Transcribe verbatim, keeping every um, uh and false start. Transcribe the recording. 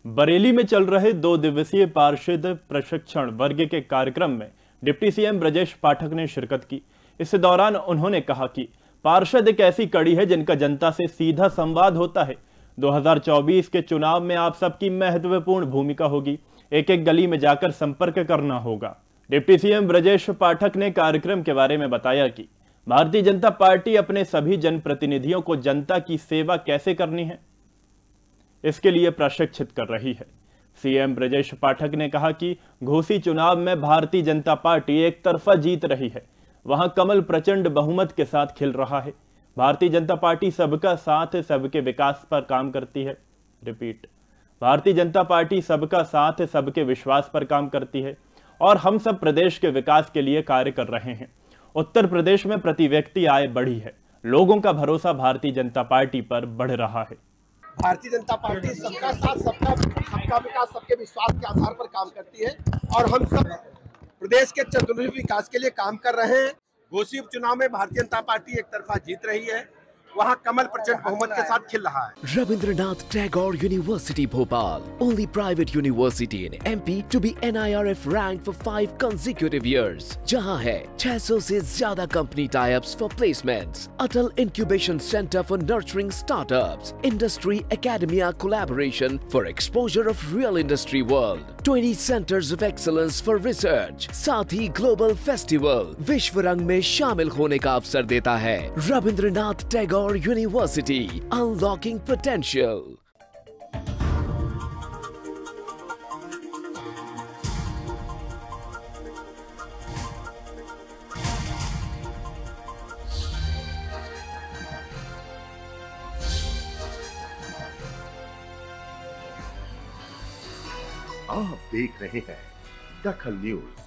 बरेली में चल रहे दो दिवसीय पार्षद प्रशिक्षण वर्ग के कार्यक्रम में डिप्टी सीएम ब्रजेश पाठक ने शिरकत की। इस दौरान उन्होंने कहा कि पार्षद एक ऐसी कड़ी है जिनका जनता से सीधा संवाद होता है। दो हज़ार चौबीस के चुनाव में आप सबकी महत्वपूर्ण भूमिका होगी। एक एक गली में जाकर संपर्क करना होगा। डिप्टी सीएम ब्रजेश पाठक ने कार्यक्रम के बारे में बताया कि भारतीय जनता पार्टी अपने सभी जनप्रतिनिधियों को जनता की सेवा कैसे करनी है, इसके लिए प्रशिक्षित कर रही है। सीएम ब्रजेश पाठक ने कहा कि घोसी चुनाव में भारतीय जनता पार्टी एक तरफा जीत रही है, वहां कमल प्रचंड बहुमत के साथ खिल रहा है। भारतीय जनता पार्टी सबका साथ सबके विकास पर काम करती है। रिपीट, भारतीय जनता पार्टी सबका साथ सबके विश्वास पर काम करती है और हम सब प्रदेश के विकास के लिए कार्य कर रहे हैं। उत्तर प्रदेश में प्रति व्यक्ति आय बढ़ी है। लोगों का भरोसा भारतीय जनता पार्टी पर बढ़ रहा है। भारतीय जनता पार्टी सबका साथ सबका सबका विकास सबके विश्वास के आधार पर काम करती है और हम सब प्रदेश के चतुर्मुखी विकास के लिए काम कर रहे हैं। घोसी उपचुनाव में भारतीय जनता पार्टी एक तरफा जीत रही है, वहाँ कमल प्रचंड बहुमत के साथ खिल रहा है। Rabindranath Tagore University Bhopal, only private university in M P to be N I R F ranked for five consecutive years, जहाँ है छह सौ से ज्यादा company tie-ups for placements, Atal Incubation Center for nurturing startups, Industry Academia collaboration for exposure of real industry world, twenty centers of excellence for research, साथ ही Global Festival विश्व रंग में शामिल होने का अवसर देता है। Rabindranath Tagore University, unlocking potential. आप देख रहे हैं दखल न्यूज।